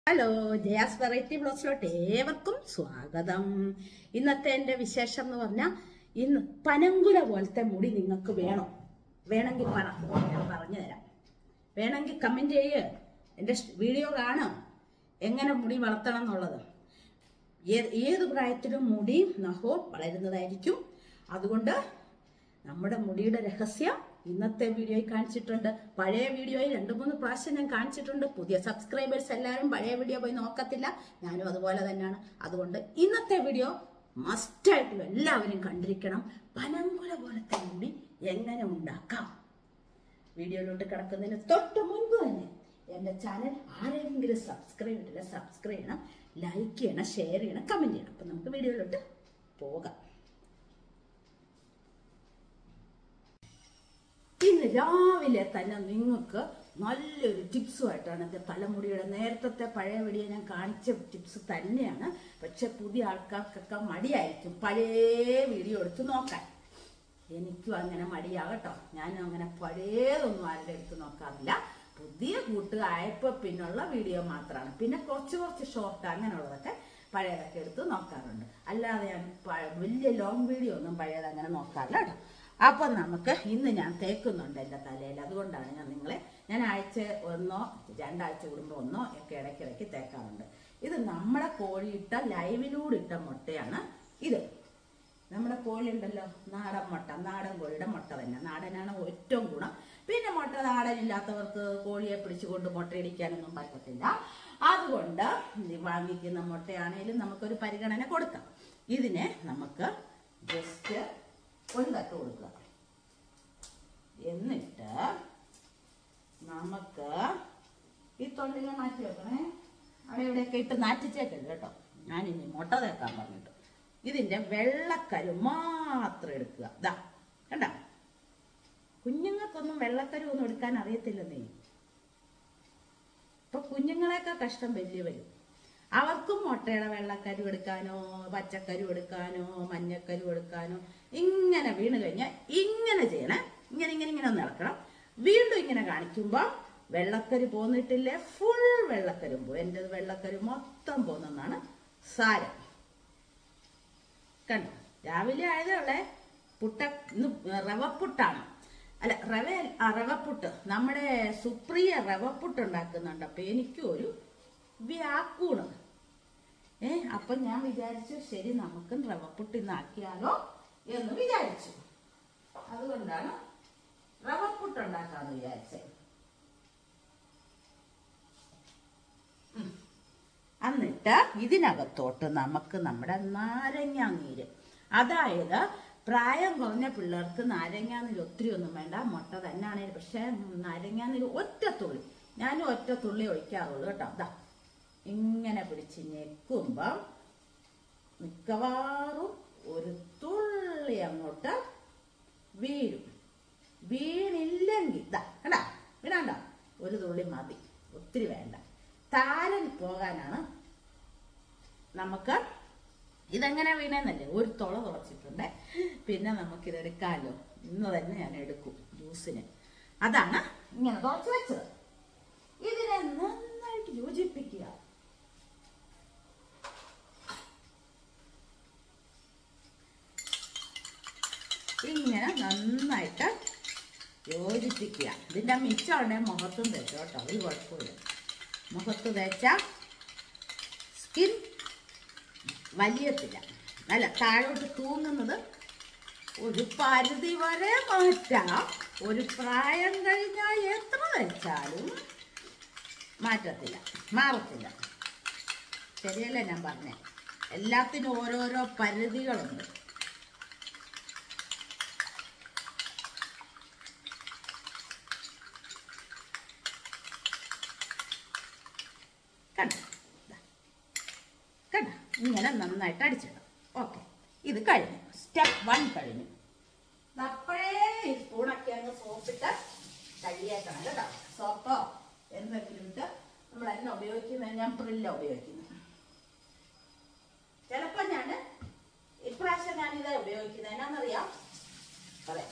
Hello, Jaya's variety ബ്ലോഗ്സിലോട്ട് ഏവർക്കും സ്വാഗതം. ഇന്നത്തെ എൻ്റെ വിശേഷം എന്ന് പറഞ്ഞാൽ, ഇന്ന് പനങ്കുല പോലത്തെ മുടി നിങ്ങൾക്ക് വേണമെങ്കിൽ ഞാൻ പറഞ്ഞു തരാം. വേണമെങ്കിൽ കമന്റ് ചെയ്യ്, എൻ്റെ വീഡിയോ കാണാം എങ്ങനെ മുടി വളർത്തണം എന്നുള്ളത്. ഏത് പ്രായത്തിലും മുടി നഖവും വളരുന്നതായിരിക്കും. അതുകൊണ്ട് നമ്മുടെ മുടിയുടെ രഹസ്യം ഇന്നത്തെ വീഡിയോയിൽ കാണിച്ചിട്ടുണ്ട്. പഴയ വീഡിയോയിൽ 2-3 പ്രാവശ്യം ഞാൻ കാണിച്ചിട്ടുണ്ട്. പുതിയ സബ്സ്ക്രൈബേഴ്സ് എല്ലാവരും പഴയ വീഡിയോ പോയി നോക്കത്തില്ല, ഞാനും അതുപോലെ തന്നെയാണ്. അതുകൊണ്ട് ഇന്നത്തെ വീഡിയോ മസ്റ്റായിട്ടും എല്ലാവരും കണ്ടിരിക്കണം. പനങ്കുല പോലത്തെ മുടി എങ്ങനെ ഉണ്ടാക്കാം. വീഡിയോയിലോട്ട് കിടക്കുന്നതിന് തൊട്ട് മുൻപ് തന്നെ എൻ്റെ ചാനൽ ആരെങ്കിലും സബ്സ്ക്രൈബ് ചെയ്തില്ല, സബ്സ്ക്രൈബ് ചെയ്യണം, ലൈക്ക് ചെയ്യണം, ഷെയർ ചെയ്യണം, കമന്റ് ചെയ്യണം. അപ്പം നമുക്ക് വീഡിയോയിലോട്ട് പോകാം. ഇന്ന് രാവിലെ തന്നെ നിങ്ങൾക്ക് നല്ലൊരു ടിപ്സുമായിട്ടാണ് എൻ്റെ തലമുടിയുടെ നേരത്തെ പഴയ വീഡിയോ ഞാൻ കാണിച്ച ടിപ്സ് തന്നെയാണ്. പക്ഷെ പുതിയ ആൾക്കാർക്കൊക്കെ മടിയായിരിക്കും പഴയ വീഡിയോ എടുത്ത് നോക്കാൻ. എനിക്കും അങ്ങനെ മടിയാകട്ടോ. ഞാനും അങ്ങനെ പഴയതൊന്നും ആരുടെ എടുത്ത് നോക്കാറില്ല. പുതിയ കൂട്ടുകായപ്പോൾ പിന്നുള്ള വീഡിയോ മാത്രമാണ്. പിന്നെ കുറച്ച് ഷോർട്ട് അങ്ങനെയുള്ളതൊക്കെ പഴയതൊക്കെ എടുത്ത് നോക്കാറുണ്ട്. അല്ലാതെ ഞാൻ വലിയ ലോങ് വീഡിയോ ഒന്നും പഴയത് അങ്ങനെ നോക്കാറില്ല കേട്ടോ. അപ്പം നമുക്ക് ഇന്ന് ഞാൻ തേക്കുന്നുണ്ട് എൻ്റെ തലയിൽ. അതുകൊണ്ടാണ് ഞാൻ ആഴ്ച 1-2 ആഴ്ച കൂടുമ്പോൾ 1 ഒക്കെ ഇടയ്ക്കിടയ്ക്ക് തേക്കാറുണ്ട്. ഇത് നമ്മുടെ കോഴിയിട്ട ലൈവിലൂടെ ഇട്ട മുട്ടയാണ്. ഇത് നമ്മുടെ കോഴി ഉണ്ടല്ലോ, നാടൻ മുട്ട, നാടൻ കോഴിയുടെ മുട്ട തന്നെ. നാടനാണ് ഏറ്റവും ഗുണം. പിന്നെ മുട്ട നാടനില്ലാത്തവർക്ക് കോഴിയെ പിടിച്ചുകൊണ്ട് മുട്ടയിടിക്കാനൊന്നും പറ്റത്തില്ല. അതുകൊണ്ട് വാങ്ങിക്കുന്ന മുട്ടയാണേലും നമുക്കൊരു പരിഗണന കൊടുക്കാം. ഇതിനെ നമുക്ക് ജസ്റ്റ് ഒരു തട്ട് കൊടുക്കുക. എന്നിട്ട് നമുക്ക് ഈ തൊണ്ടിനെ മാറ്റി വെക്കണേ. അവിടെ ഇവിടെയൊക്കെ ഇട്ട് നാറ്റിച്ചേക്കരുത് കേട്ടോ. ഞാനിനി മുട്ട തേക്കാൻ പറഞ്ഞിട്ട് ഇതിന്റെ വെള്ളക്കരു മാത്രം എടുക്കുക. ഇതാ കണ്ട, കുഞ്ഞുങ്ങൾക്കൊന്നും വെള്ളക്കരു ഒന്നും എടുക്കാൻ അറിയത്തില്ലെന്നേ. ഇപ്പൊ കുഞ്ഞുങ്ങളെയൊക്കെ കഷ്ടം വലിയവരും. അവർക്കും മുട്ടയുടെ വെള്ളക്കരു എടുക്കാനോ പച്ചക്കരു എടുക്കാനോ മഞ്ഞക്കരു എടുക്കാനോ ഇങ്ങനെ വീണ് കഴിഞ്ഞാൽ ഇങ്ങനെ ചെയ്യണേ. ഇങ്ങനെ ഒന്ന് ഇളക്കണം. വീണ്ടും ഇങ്ങനെ കാണിക്കുമ്പോൾ വെള്ളക്കരു പോന്നിട്ടില്ലേ, ഫുൾ വെള്ളക്കരും പോകും. എൻ്റെ വെള്ളക്കരു മൊത്തം പോകുന്നതാണ് സാരം. കണ്ടോ, രാവിലെ ആയതേ ഇന്ന് റവപ്പുട്ടാണ്. അല്ല, റവപ്പുട്ട്. നമ്മുടെ സുപ്രിയ റവപ്പുട്ട് ഉണ്ടാക്കുന്നുണ്ട്. അപ്പൊ എനിക്കും ഒരു വ്യാക്കൂണ്. അപ്പൊ ഞാൻ വിചാരിച്ചു, ശരി നമുക്കും റവപ്പുട്ട് ഇന്നാക്കിയാലോ എന്ന് വിചാരിച്ചു. അതുകൊണ്ടാണ് റവപ്പുട്ട് ഉണ്ടാക്കാന്ന് വിചാരിച്ചത്. എന്നിട്ട് ഇതിനകത്തോട്ട് നമുക്ക് നമ്മുടെ നാരങ്ങ നീര്, അതായത് പ്രായം കുറഞ്ഞ പിള്ളേർക്ക് നാരങ്ങാനീര് ഒത്തിരി ഒന്നും വേണ്ട, മുട്ട തന്നെയാണേലും. പക്ഷെ നാരങ്ങാനീര് ഒറ്റത്തുള്ളി, ഞാനും ഒറ്റത്തുള്ളി ഒഴിക്കാറുള്ളൂ കേട്ടോ. അതാ ഇങ്ങനെ പിടിച്ച് ഞെക്കുമ്പം മിക്കവാറും ഒരു തുള്ളി അങ്ങോട്ട് വീഴും. വീണില്ലെങ്കിൽ ഇതാ കണ്ട, വീണണ്ട, ഒരു തുള്ളി മതി, ഒത്തിരി വേണ്ട. താരൻ പോകാനാണ്. നമുക്ക് ഇതെങ്ങനെ വീണെന്നല്ലേ, ഒരു തുളച്ചിട്ടുണ്ട്. പിന്നെ നമുക്കിതെടുക്കാമല്ലോ. ഇന്ന് തന്നെ ഞാൻ എടുക്കും ജ്യൂസിന്. അതാണ് ഇങ്ങനെ തുളച്ച് വെച്ചത്. ഇതിനെ നന്നായിട്ട് യോജിപ്പിക്കുക. ഇങ്ങനെ നന്നായിട്ട് യോജിപ്പിക്കുക. ഇതിൻ്റെ മിച്ചമുണ്ടെ മുഖത്തും തേച്ചോ കേട്ടോ, ഒരു കുഴപ്പമില്ല. മുഖത്ത് തേച്ചാൽ സ്കിൻ വലിയത്തില്ല. അല്ല, താഴോട്ട് തൂങ്ങുന്നത് ഒരു പരിധി വരെ മാറ്റാം. ഒരു പ്രായം കഴിഞ്ഞാൽ എത്ര വെച്ചാലും മാറ്റത്തില്ല, മാറത്തില്ല. ശരിയല്ലേ ഞാൻ പറഞ്ഞേ? എല്ലാത്തിനും ഓരോരോ പരിധികളുണ്ട്. കണ്ട, ഇങ്ങനെ നന്നായിട്ട് അടിച്ചിടാം. ഓക്കെ, ഇത് കഴിഞ്ഞു. സ്റ്റെപ്പ് 1 കഴിഞ്ഞു. അപ്പോഴേ ഈ സ്പൂണൊക്കെ അങ്ങ് സോപ്പിട്ട് കഴുകിയേക്കണം കേട്ടോ. സോപ്പോ എന്തെങ്കിലും ഇട്ട് നമ്മൾ എണ്ണ ഉപയോഗിക്കുന്നത്, ഞാൻ പ്രില്ല ഉപയോഗിക്കുന്നത്. ചിലപ്പോൾ ഞാൻ ഇപ്രാവശ്യം ഞാനിത് ഉപയോഗിക്കുന്നത് എന്നാന്നറിയാം, അതെ,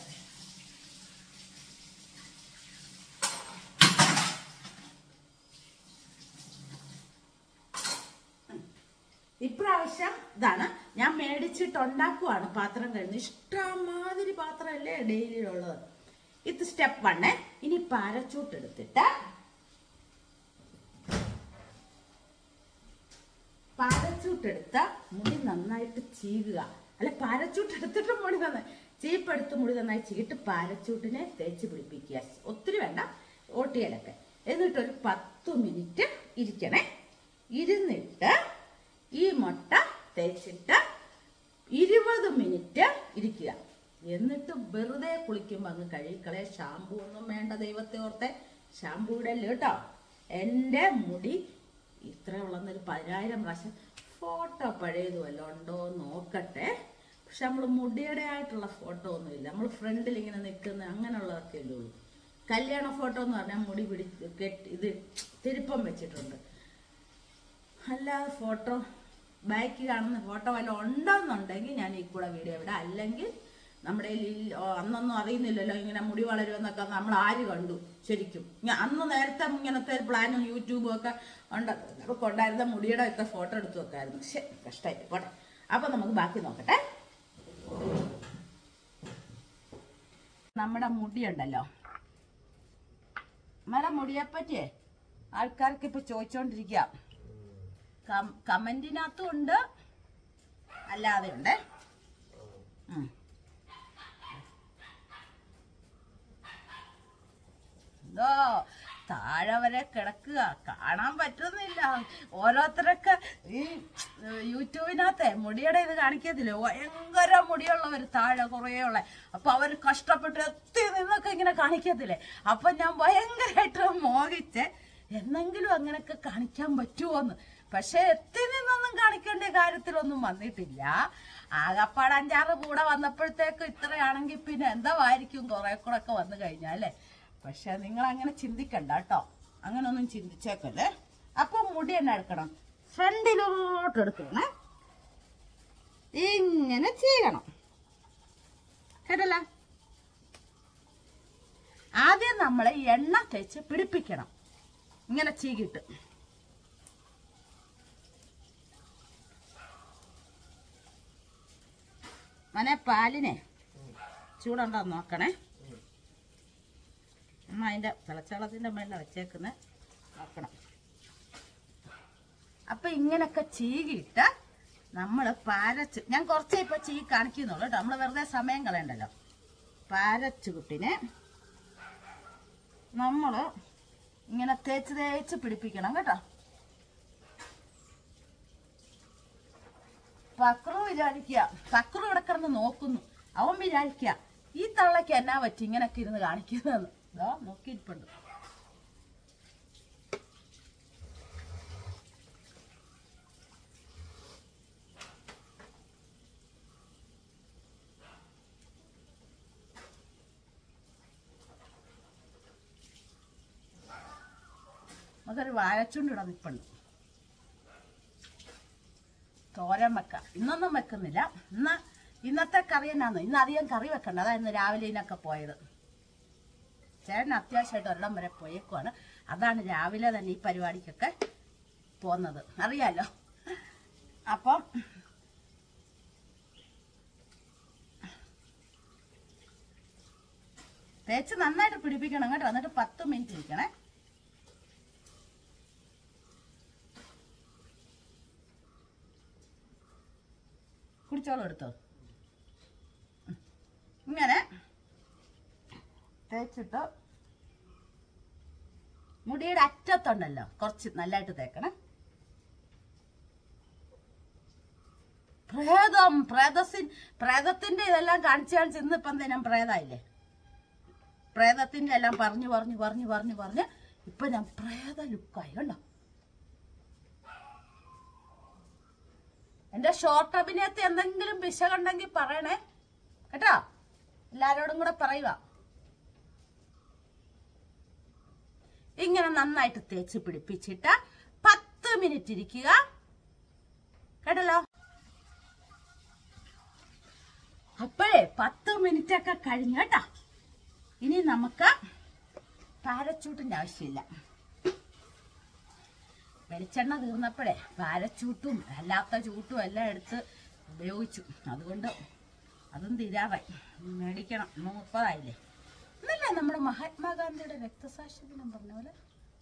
ഇപ്രാവശ്യം ഇതാണ് ഞാൻ മേടിച്ചിട്ടുണ്ടാക്കുവാണ് പാത്രം കഴിഞ്ഞ്. ഇഷ്ടമാതിരി പാത്രമല്ലേ ഡെയിലിയിലുള്ളത്. ഇത് സ്റ്റെപ്പ് 1. ഇനി പാരച്ചൂട്ട് എടുത്തിട്ട് മുടി നന്നായിട്ട് ചീകുക. അല്ല, പാരച്ചൂട്ട് എടുത്തിട്ട് മുടി നന്നായി ചീപ്പെടുത്ത് മുടി നന്നായി ചീകിട്ട് പാരച്ചൂട്ടിനെ തേച്ച് പിടിപ്പിക്കുക. ഒത്തിരി വേണ്ട, ഓട്ടിയലൊക്കെ. എന്നിട്ടൊരു 10 മിനിറ്റ് ഇരിക്കണേ. ഇരുന്നിട്ട് ഈ മുട്ട തേച്ചിട്ട് 20 മിനിറ്റ് ഇരിക്കുക. എന്നിട്ട് വെറുതെ കുളിക്കുമ്പോൾ അങ്ങ് കഴുകിക്കളെ. ഷാമ്പൂ ഒന്നും വേണ്ട, ദൈവത്തെ ഓർത്തെ. ഷാമ്പൂ ഇടല്ലേ കേട്ടോ. എൻ്റെ മുടി ഇത്ര ഉള്ളെന്നൊരു 10,000 പ്രാവശ്യം ഫോട്ടോ പഴയത് വല്ലതും ഉണ്ടോ നോക്കട്ടെ. പക്ഷെ നമ്മൾ മുടിയുടെ ആയിട്ടുള്ള ഫോട്ടോ ഒന്നുമില്ല. നമ്മൾ ഫ്രണ്ടിൽ ഇങ്ങനെ നിൽക്കുന്ന അങ്ങനെയുള്ളതൊക്കെ അല്ലേ ഉള്ളൂ. കല്യാണ ഫോട്ടോ എന്ന് പറഞ്ഞാൽ മുടി ഇത് തിരുപ്പം വെച്ചിട്ടുണ്ട്. അല്ലാതെ ഫോട്ടോ ബാക്ക് കാണുന്ന ഫോട്ടോ വല്ലതും ഉണ്ടോന്നുണ്ടെങ്കിൽ ഞാൻ ഈ കൂടെ വീഡിയോ വിടാം. അല്ലെങ്കിൽ നമ്മുടെ അന്നൊന്നും അറിയുന്നില്ലല്ലോ ഇങ്ങനെ മുടി വളരുമെന്നൊക്കെ. നമ്മൾ ആര് കണ്ടു ശരിക്കും? അന്ന് നേരത്തെ ഇങ്ങനത്തെ പ്ലാനും യൂട്യൂബും ഒക്കെ കൊണ്ടായിരുന്ന മുടിയുടെ ഒക്കെ ഫോട്ടോ എടുത്ത് വെക്കായിരുന്നു. പക്ഷെ കഷ്ടമായിട്ട് പോട്ടെ. അപ്പൊ നമുക്ക് ബാക്കി നോക്കട്ടെ. നമ്മുടെ മുടിയുണ്ടല്ലോ, നമ്മുടെ മുടിയെപ്പറ്റിയേ ആൾക്കാർക്ക് ഇപ്പൊ ചോദിച്ചോണ്ടിരിക്കുക. കമന്റിനകത്തും ഉണ്ട്, അല്ലാതെ ഉണ്ട്. എന്തോ താഴെ വരെ കിടക്കുക, കാണാൻ പറ്റുന്നില്ല. ഓരോരുത്തരൊക്കെ ഈ യൂട്യൂബിനകത്തെ മുടിയുടെ ഇത് കാണിക്കത്തില്ലേ, ഭയങ്കര മുടിയുള്ളവർ താഴെ കുറേയുള്ള. അപ്പൊ അവർ കഷ്ടപ്പെട്ട് എത്തി നിന്നൊക്കെ ഇങ്ങനെ കാണിക്കത്തില്ലേ. അപ്പൊ ഞാൻ ഭയങ്കരമായിട്ട് മോഹിച്ച് എന്നെങ്കിലും അങ്ങനെയൊക്കെ കാണിക്കാൻ പറ്റുമോന്ന്. പക്ഷെ എത്തി നിന്നൊന്നും കാണിക്കേണ്ട കാര്യത്തിലൊന്നും വന്നിട്ടില്ല. ആകപ്പാട് 5-6 കൂടെ വന്നപ്പോഴത്തേക്ക് ഇത്രയാണെങ്കിൽ പിന്നെ എന്തായിരിക്കും കുറെ കൂടെ ഒക്കെ വന്നു കഴിഞ്ഞാലേ. പക്ഷെ നിങ്ങൾ അങ്ങനെ ചിന്തിക്കണ്ട കേട്ടോ, അങ്ങനെ ഒന്നും ചിന്തിച്ചേക്കല്ലേ. അപ്പൊ മുടി തന്നെ എടുക്കണം, ഫ്രണ്ടിലോട്ട് എടുക്കണേ, ഇങ്ങനെ ചെയ്യണം കേട്ടല്ലോ. ആദ്യം നമ്മള് എണ്ണ തേച്ച് പിടിപ്പിക്കണം, ഇങ്ങനെ ചീകിട്ട്. മനെ പാലിനെ ചൂടുണ്ടോ നോക്കണേ. അതിന്റെ തിളച്ചവെള്ളത്തിന്റെ മേലെ വെച്ചേക്കുന്ന നോക്കണം. അപ്പൊ ഇങ്ങനൊക്കെ ചീകിയിട്ട് നമ്മള് ഞാൻ കുറച്ചേ ഇപ്പൊ ചീകി കാണിക്കുന്നുള്ളൂ കേട്ടോ. നമ്മള് വെറുതെ സമയം കളയണ്ടല്ലോ. പാരച്ചുകുട്ടിനെ നമ്മള് ഇങ്ങനെ തേച്ച് പിടിപ്പിക്കണം കേട്ടോ. പക്രു വിചാരിക്കുക, പക്രു ഇവിടെ കിടന്ന് നോക്കുന്നു. അവൻ വിചാരിക്കുക ഈ തള്ളക്ക് എന്നാ പറ്റി ഇങ്ങനൊക്കെ ഇരുന്ന് കാണിക്കുന്നതെന്ന്. ഇതാ നോക്കിയിരിപ്പുണ്ട്. നമുക്കൊരു വാഴച്ചുണ്ടിടാൻ നിൽപ്പുണ്ട്. തോരൻ വെക്കാം. ഇന്നൊന്നും വെക്കുന്നില്ല. ഇന്നത്തെ കറി എന്നാന്ന്, ഇന്ന് അധികം കറി വെക്കണ്ട. അതാ ഇന്ന് രാവിലെ ഇതിനൊക്കെ പോയത്. ചേട്ടൻ അത്യാവശ്യമായിട്ട് ഒരിടം വരെ പോയേക്കുവാണ്. അതാണ് രാവിലെ തന്നെ ഈ പരിപാടിക്കൊക്കെ പോന്നത്, അറിയാലോ. അപ്പം തേച്ച് നന്നായിട്ട് പിടിപ്പിക്കണം കേട്ടോ. എന്നിട്ട് 10 മിനിറ്റ് ഇരിക്കണേ. കുടിച്ചോളം എടുത്തോ. ഇങ്ങനെ തേച്ചിട്ട് മുടിയുടെ അറ്റത്തുണ്ടല്ലോ കുറച്ച് നല്ലതായിട്ട് തേക്കണം. പ്രേതത്തിന്റെ ഇതെല്ലാം കാണിച്ച് ഇന്നിപ്പം ഞാൻ പ്രേതായില്ലേ. പ്രേതത്തിന്റെ എല്ലാം പറഞ്ഞ് ഇപ്പൊ ഞാൻ പ്രേത ലുക്കായി കണ്ടോ. എന്റെ ഷോർട്ട് അഭിനയത്തിൽ എന്തെങ്കിലും പിശകുണ്ടെങ്കിൽ പറയണേ കേട്ടോ. എല്ലാരോടും കൂടെ പറയുക. ഇങ്ങനെ നന്നായിട്ട് തേച്ച് പിടിപ്പിച്ചിട്ട് 10 മിനിറ്റ് ഇരിക്കുക കേട്ടല്ലോ. അപ്പോഴേ 10 മിനിറ്റ് ഒക്കെ കഴിഞ്ഞു കേട്ടോ. ഇനി നമുക്ക് പാരച്ചൂട്ടിന്റെ ആവശ്യമില്ല. വെളിച്ചെണ്ണ തീർന്നപ്പോഴേ പാരച്ചൂട്ടും അല്ലാത്ത ചൂട്ടും എല്ലാം എടുത്ത് ഉപയോഗിച്ചു. അതുകൊണ്ട് അതും തീരാറായി. മേടിക്കണം. 30 ഇന്നല്ലേ നമ്മുടെ മഹാത്മാഗാന്ധിയുടെ രക്തസാക്ഷി ദിനം പറഞ്ഞ പോലെ?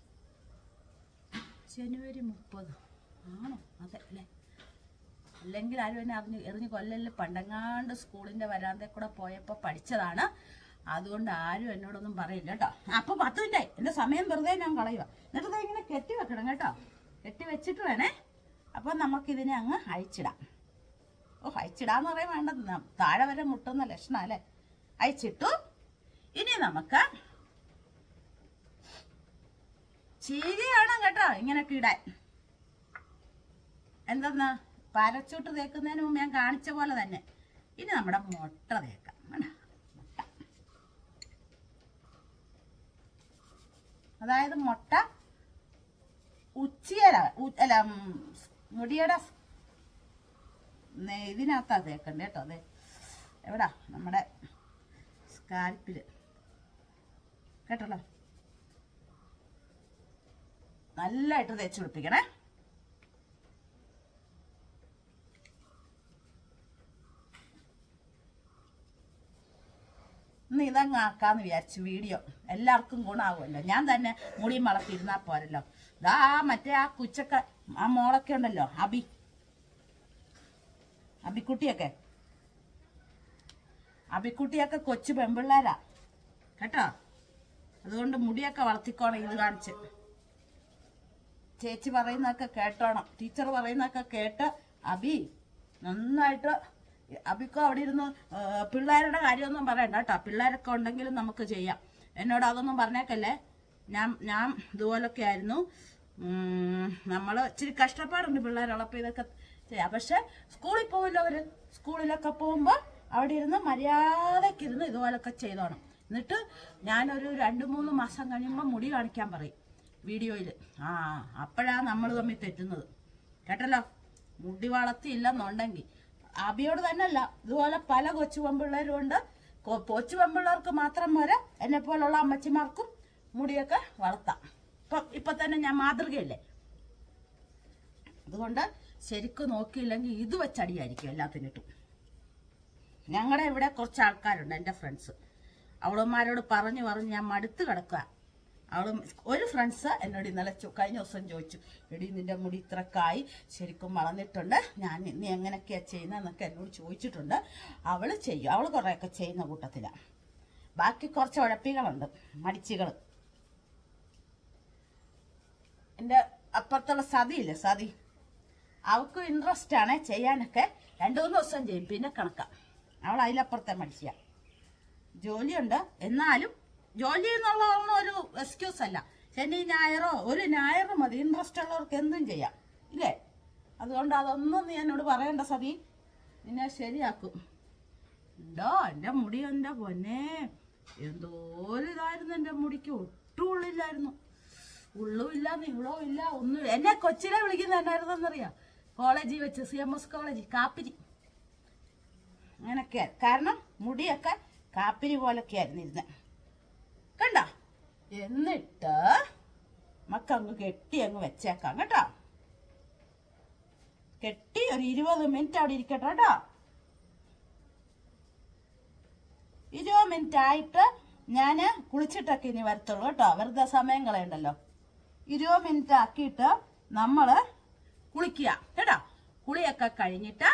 ജനുവരി 30 ആണോ? അതെ അല്ലേ? അല്ലെങ്കിൽ ആരും എന്നെ എറിഞ്ഞ് കൊല്ലല്. പണ്ടങ്ങാണ്ട് സ്കൂളിന്റെ വരാന്തേ കൂടെ പോയപ്പോ പഠിച്ചതാണ്. അതുകൊണ്ട് ആരും എന്നോടൊന്നും പറയില്ല കേട്ടോ. അപ്പൊ 10 മിനിറ്റായി. എന്റെ സമയം വെറുതെ ഞാൻ കളയുക. എന്നിട്ട് ഇങ്ങനെ കെട്ടി വെക്കണം കേട്ടോ. കെട്ടി വെച്ചിട്ട് വേണേ. അപ്പൊ നമുക്കിതിനെ അങ്ങ് അഴിച്ചിടാം. അഴിച്ചിടാന്ന് പറയാൻ വേണ്ട, താഴെ വരെ മുട്ടുന്ന ലക്ഷണം അല്ലേ? അഴിച്ചിട്ടു. ഇനി നമുക്ക് ചീരി വേണം കേട്ടോ ഇങ്ങനൊക്കെ ഇടാൻ. എന്തെന്ന് പാരച്ചൂട്ട് തേക്കുന്നതിന് മുമ്പ് ഞാൻ കാണിച്ച പോലെ തന്നെ ഇനി നമ്മുടെ മുട്ട തേക്കാം. മുട്ട, അതായത് മുട്ട അല്ല മുടിയുടെ ഇതിനകത്താ തേക്കണ്ടേ കേട്ടോ. അതെ, എവിടാ നമ്മുടെ സ്കാൽപ്പില് കേട്ടല്ലോ. നല്ലതായിട്ട് തേച്ച് പിടിപ്പിക്കണേ. ഇന്ന് ഇതങ്ങ് ആക്കാന്ന് വിചാരിച്ചു. വീഡിയോ എല്ലാവർക്കും ഗുണമാകുമല്ലോ. ഞാൻ തന്നെ മുടി വളർത്തിയിരുന്നാ പോരല്ലോ. ഇതാ മറ്റേ ആ കുച്ചക്ക ആ മോളൊക്കെ ഉണ്ടല്ലോ, അബിക്കുട്ടിയൊക്കെ കൊച്ചു പെമ്പിള്ളേരാ കേട്ടോ. അതുകൊണ്ട് മുടിയൊക്കെ വളർത്തിക്കോണം. ഇത് കാണിച്ച് ചേച്ചി പറയുന്നതൊക്കെ കേട്ടോണം. ടീച്ചർ പറയുന്നതൊക്കെ കേട്ട് അബി നന്നായിട്ട്. അബിക്കോ അവിടെ ഇരുന്ന് പിള്ളേരുടെ കാര്യമൊന്നും പറയണ്ട കേട്ടോ. പിള്ളേരൊക്കെ ഉണ്ടെങ്കിലും നമുക്ക് ചെയ്യാം. എന്നോട് അതൊന്നും പറഞ്ഞേക്കല്ലേ. ഞാൻ ഇതുപോലൊക്കെ ആയിരുന്നു. നമ്മൾ ഇച്ചിരി കഷ്ടപ്പാടുണ്ട് പിള്ളേരുള്ളപ്പോൾ ഇതൊക്കെ ചെയ്യാം. പക്ഷെ സ്കൂളിൽ പോവില്ല അവര്. സ്കൂളിലൊക്കെ പോകുമ്പോൾ അവിടെ ഇരുന്ന് മര്യാദക്കിരുന്ന് ഇതുപോലൊക്കെ ചെയ്തോണം. എന്നിട്ട് ഞാനൊരു 2-3 മാസം കഴിയുമ്പോൾ മുടി കാണിക്കാൻ പറയും വീഡിയോയിൽ. അപ്പോഴാണ് നമ്മൾ തമ്മിൽ തെറ്റുന്നത് കേട്ടല്ലോ. മുടി വളർത്തിയില്ലെന്നുണ്ടെങ്കിൽ അബിയോട് തന്നെയല്ല, ഇതുപോലെ പല കൊച്ചു പെമ്പിള്ളേരും ഉണ്ട്. കൊച്ചു പെമ്പിള്ളേർക്ക് മാത്രം പോരാ, എന്നെ പോലുള്ള അമ്മച്ചിമാർക്കും മുടിയൊക്കെ വളർത്താം. ഇപ്പൊ തന്നെ ഞാൻ മാതൃകയല്ലേ. അതുകൊണ്ട് ശരിക്കും നോക്കിയില്ലെങ്കിൽ ഇത് വെച്ചടിയായിരിക്കും എല്ലാത്തിനിട്ടും. ഞങ്ങളുടെ ഇവിടെ കുറച്ച് ആൾക്കാരുണ്ട്, എൻ്റെ ഫ്രണ്ട്സ്. അവളന്മാരോട് പറഞ്ഞു ഞാൻ മടുത്ത് കിടക്കുക. ഒരു ഫ്രണ്ട്സ് എന്നോട് ഇന്നലെ കഴിഞ്ഞ ദിവസം ചോദിച്ചു, എടി നിന്റെ മുടി ഇത്രക്കായി ശരിക്കും വളർന്നിട്ടുണ്ട്, നീ എങ്ങനെയൊക്കെയാ ചെയ്യുന്നതെന്നൊക്കെ എന്നോട് ചോദിച്ചിട്ടുണ്ട്. അവള് ചെയ്യും. അവള് കുറെയൊക്കെ ചെയ്യുന്ന കൂട്ടത്തിലാണ്. ബാക്കി കുറച്ച് ഉഴപ്പികളുണ്ട്, മടിച്ചികൾ. എൻ്റെ അപ്പുറത്തുള്ള സതിയില്ലേ, സതി, അവൾക്ക് ഇൻട്രസ്റ്റ് ആണ് ചെയ്യാനൊക്കെ. 2-3 ദിവസം ചെയ്യും, പിന്നെ കണക്കാം. അവൾ അതിലപ്പുറത്തെ മടിച്ച. ജോലിയുണ്ട്, എന്നാലും ജോലി എന്നുള്ളതൊന്നും ഒരു എക്സ്ക്യൂസ് അല്ല. ശനി ഞായറോ ഒരു ഞായറ് മതി. ഇൻട്രസ്റ്റ് ഉള്ളവർക്ക് എന്തും ചെയ്യാം ഇല്ലേ? അതുകൊണ്ട് അതൊന്നും നീ എന്നോട് പറയണ്ട സതി, നിന്നെ ശരിയാക്കും. ഉണ്ടോ എൻ്റെ മുടി? എൻ്റെ പൊന്നെ, എന്തോരം ഇതായിരുന്നു എൻ്റെ മുടിക്ക്. ഒട്ടും ഉള്ളില്ലായിരുന്നു. ഉള്ളുമില്ല, നീളവും ഇല്ല, ഒന്നും. എന്നെ കൊച്ചിലെ വിളിക്കുന്നത് എന്നായിരുന്നെന്നറിയാം? കോളേജിൽ വെച്ച് CMS കോളേജ് കാപ്പിരി. അങ്ങനൊക്കെയാ. കാരണം മുടിയൊക്കെ കാപ്പിരി പോലൊക്കെ ആയിരുന്നു ഇരുന്നത്. കണ്ട? എന്നിട്ട് മക്കങ്ങ് കെട്ടി അങ്ങ് വെച്ചേക്കാം കേട്ടോ. കെട്ടി ഒരു 20 മിനിറ്റ് അവിടെ ഇരിക്കട്ടെ കേട്ടോ. 20 മിനിറ്റ് ആയിട്ട് ഞാൻ കുളിച്ചിട്ടൊക്കെ ഇനി വരത്തുള്ളൂ കേട്ടോ. വെറുതെ സമയം കളയണ്ടല്ലോ. 20 മിനിറ്റ് ആക്കിയിട്ട് നമ്മള് കുളിക്കുക കേട്ടോ. കുളിയൊക്കെ കഴിഞ്ഞിട്ട്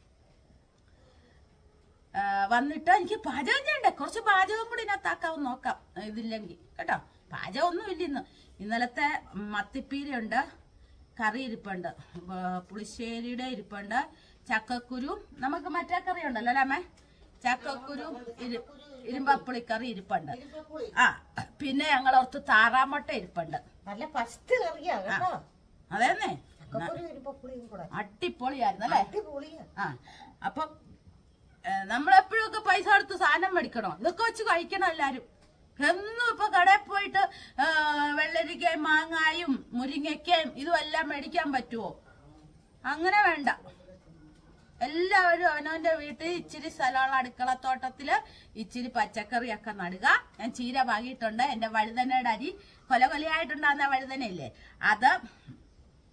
വന്നിട്ട് എനിക്ക് പാചകം ചെയ്യണ്ടേ, കുറച്ച് പാചകം കൂടി ഇതിനകത്താക്കാവും നോക്കാം. ഇതില്ലെങ്കിൽ കേട്ടോ. പാചകമൊന്നും ഇല്ല ഇന്ന്. ഇന്നലത്തെ മത്തിപ്പീരയുണ്ട്, കറി ഇരിപ്പുണ്ട്, പുളിശ്ശേരിയുടെ ഇരിപ്പുണ്ട്, ചക്കക്കുരു, നമുക്ക് മറ്റേ കറി ഉണ്ടല്ലോ അല്ലേ, ചക്കക്കുരു ഇരുമ്പപ്പുളിക്കറി ഇരിപ്പുണ്ട്. പിന്നെ ഞങ്ങളോർത്ത് താറാമുട്ട ഇരിപ്പുണ്ട്. നല്ല ഫസ്റ്റ് കറിയാ കേട്ടോ. അതേന്നേ, അടിപൊളിയായിരുന്നു അല്ലേ? അപ്പൊ നമ്മളെപ്പോഴും ഒക്കെ പൈസ കൊടുത്ത് സാധനം മേടിക്കണോ? ഇതൊക്കെ വെച്ച് കഴിക്കണം എല്ലാരും. എന്നും ഇപ്പൊ കടയിൽ പോയിട്ട് വെള്ളരിക്കയും മാങ്ങായും മുരിങ്ങയ്ക്കയും ഇതുമെല്ലാം മേടിക്കാൻ പറ്റുമോ? അങ്ങനെ വേണ്ട. എല്ലാവരും അവനവന്റെ വീട്ടിൽ ഇച്ചിരി സ്ഥലമുള്ള അടുക്കളത്തോട്ടത്തില് ഇച്ചിരി പച്ചക്കറിയൊക്കെ നടുക. ഞാൻ ചീര പാകിയിട്ടുണ്ട്. എന്റെ വഴുതനയുടെ അരി കൊലകൊലയായിട്ടുണ്ടാകുന്ന വഴുതനയില്ലേ, അത്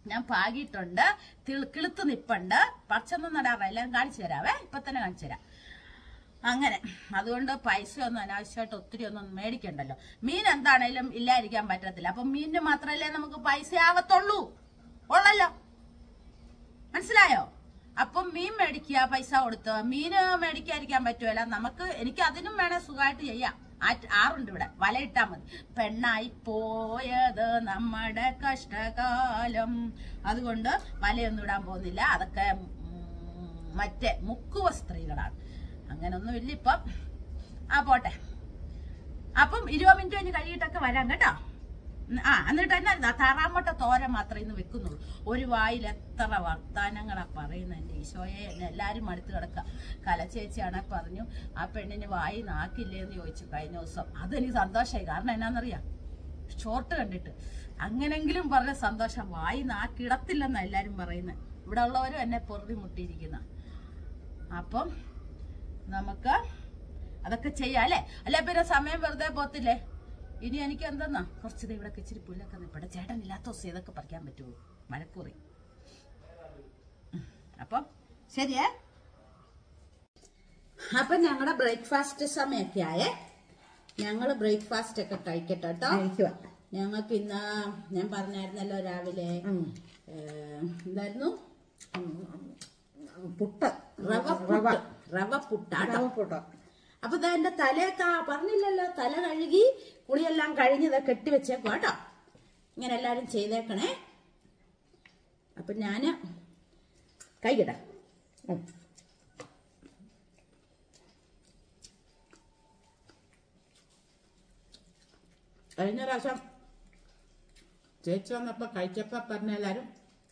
ഞാൻ പാകിയിട്ടുണ്ട്. കിളുത്ത് നിപ്പുണ്ട്. പച്ചൊന്നും നടാറ, എല്ലാം കാണിച്ചു തരാവേ, ഇപ്പൊ തന്നെ കാണിച്ചു തരാം. അങ്ങനെ അതുകൊണ്ട് പൈസ ഒന്നും അനാവശ്യമായിട്ട് ഒത്തിരി ഒന്നും മേടിക്കണ്ടല്ലോ. മീൻ എന്താണേലും ഇല്ലായിരിക്കാൻ പറ്റത്തില്ല. അപ്പൊ മീനിന് മാത്രല്ലേ നമുക്ക് പൈസ ആവത്തുള്ളൂ, ഉള്ളല്ലോ, മനസ്സിലായോ? അപ്പം മീൻ മേടിക്കുക, പൈസ കൊടുത്ത്. മീന് മേടിക്കാതിരിക്കാൻ പറ്റുമല്ല നമുക്ക്. എനിക്ക് അതിനും വേണേ സുഖമായിട്ട് ചെയ്യാം. ആറുണ്ട് ഇവിടെ, വലയിട്ടാ മതി. പെണ്ണായി പോയത് നമ്മുടെ കഷ്ടകാലം. അതുകൊണ്ട് വലയൊന്നും ഇടാൻ പോകുന്നില്ല. അതൊക്കെ മറ്റേ മുക്കുവ സ്ത്രീകളാണ്. അങ്ങനൊന്നും ഇല്ല ഇപ്പം. പോട്ടെ. അപ്പം 20 മിനിറ്റ് കഴിഞ്ഞ് കഴിയിട്ടൊക്കെ വരാം കേട്ടോ. എന്നിട്ട് തന്നെ താറാമുട്ട തോരൻ മാത്രമേ ഇന്ന് വെക്കുന്നുള്ളൂ. ഒരു വായിൽ എത്ര വർത്താനങ്ങളാ പറയുന്നത് എന്റെ ഈശോയെ. എന്നെ എല്ലാരും അടുത്ത് കിടക്കുക. കലച്ചേച്ചിയാണെ പറഞ്ഞു ആ പെണ്ണിന് വായി നാക്കില്ലേന്ന് ചോദിച്ചു കഴിഞ്ഞ ദിവസം. അതെനിക്ക് സന്തോഷമായി. കാരണം എന്നാന്നറിയാം, ഷോർട്ട് കണ്ടിട്ട് അങ്ങനെങ്കിലും പറഞ്ഞ സന്തോഷം. വായി നാക്കിടത്തില്ലെന്നാ എല്ലാരും പറയുന്നത്. ഇവിടെ ഉള്ളവരും എന്നെ പൊറുതി മുട്ടിയിരിക്കുന്ന. അപ്പം നമുക്ക് അതൊക്കെ ചെയ്യാം അല്ലേ? അല്ലെ പിന്നെ സമയം വെറുതെ പോത്തില്ലേ. ഇനി എനിക്ക് എന്തെന്നാ കുറച്ച് ഇവിടെ ഇച്ചിരി പുല്ലൊക്കെ നിൽപ്പട്ടെ. ചേട്ടൻ ഇല്ലാത്ത ദിവസം ഇതൊക്കെ പറിക്കാൻ പറ്റുമോ? മഴക്കുറി. അപ്പം ശരിയേ. അപ്പൊ ഞങ്ങളുടെ ബ്രേക്ക്ഫാസ്റ്റ് സമയമൊക്കെ ആയേ. ഞങ്ങള് ബ്രേക്ക്ഫാസ്റ്റ് ഒക്കെ കഴിക്കട്ടെ കേട്ടോ. ഞങ്ങൾക്ക് ഇന്ന് ഞാൻ പറഞ്ഞായിരുന്നല്ലോ രാവിലെ എന്തായിരുന്നു, പുട്ട്, റവ പുട്ടാട്ടോ. അപ്പൊ ഇതാ എന്റെ തലയൊക്കെ പറഞ്ഞില്ലല്ലോ, തല കഴുകി കുളിയെല്ലാം കഴിഞ്ഞത് കെട്ടിവെച്ചേക്കോ കേട്ടോ. ഇങ്ങനെ എല്ലാരും ചെയ്തേക്കണേ. അപ്പൊ ഞാന് കഴിക്കട്ടെ. കഴിഞ്ഞ പ്രാവശ്യം ചേച്ചി വന്നപ്പോ കഴിച്ചപ്പോ പറഞ്ഞ എല്ലാരും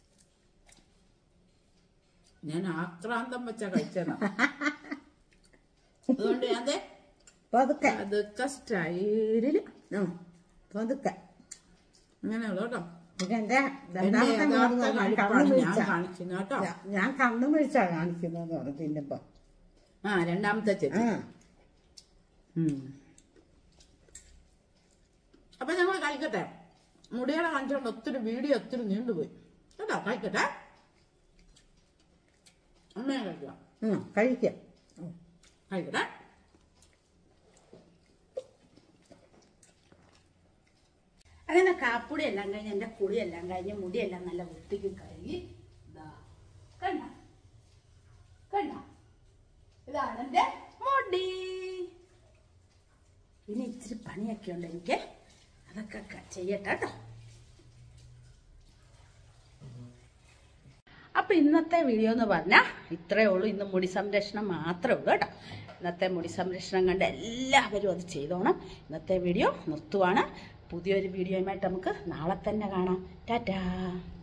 ഞാൻ ആക്രാന്തം വെച്ചാ കഴിച്ചത്. അതുകൊണ്ട് ഞാൻ പതുക്കെ സ്റ്റൈലില് പതുക്കെ അങ്ങനെയുള്ളൂ കേട്ടോ. ഞാൻ കണ്ണു വിളിച്ചാ കാണിക്കുന്നത് പറഞ്ഞിപ്പോ. രണ്ടാമത്തെ ചേച്ചി. അപ്പൊ ഞങ്ങൾ കഴിക്കട്ടെ. മുടികളെ കാണിച്ചോണ്ട് ഒത്തിരി വീഡിയോ ഒത്തിരി നീണ്ടുപോയി കേട്ടോ. കഴിക്കട്ടെ. അമ്മയെ കഴിക്കാം. കഴിക്കാം. കഴിക്കട്ടെ. അങ്ങനെ കാപ്പുടി എല്ലാം കഴിഞ്ഞ് എന്റെ കുളിയെല്ലാം കഴിഞ്ഞ് മുടിയെല്ലാം നല്ല വൃത്തിക്ക് കഴുകി കണ്ട കണ്ട ഇതാണ് എന്റെ മുടി. ഇനി ഇച്ചിരി പണിയൊക്കെ ഉണ്ട് എനിക്ക്. അതൊക്കെ ചെയ്യട്ടെ കേട്ടോ. അപ്പൊ ഇന്നത്തെ വീഡിയോ എന്ന് പറഞ്ഞാൽ ഇത്രയേ ഉള്ളൂ. ഇന്ന് മുടി സംരക്ഷണം മാത്രമേ ഉള്ളൂ കേട്ടോ. ഇന്നത്തെ മുടി സംരക്ഷണം കണ്ട് എല്ലാവരും അത് ചെയ്തോണം. ഇന്നത്തെ വീഡിയോ നിർത്തുവാണ്. പുതിയൊരു വീഡിയോയുമായിട്ട് നമുക്ക് നാളെ തന്നെ കാണാം. ടാറ്റാ.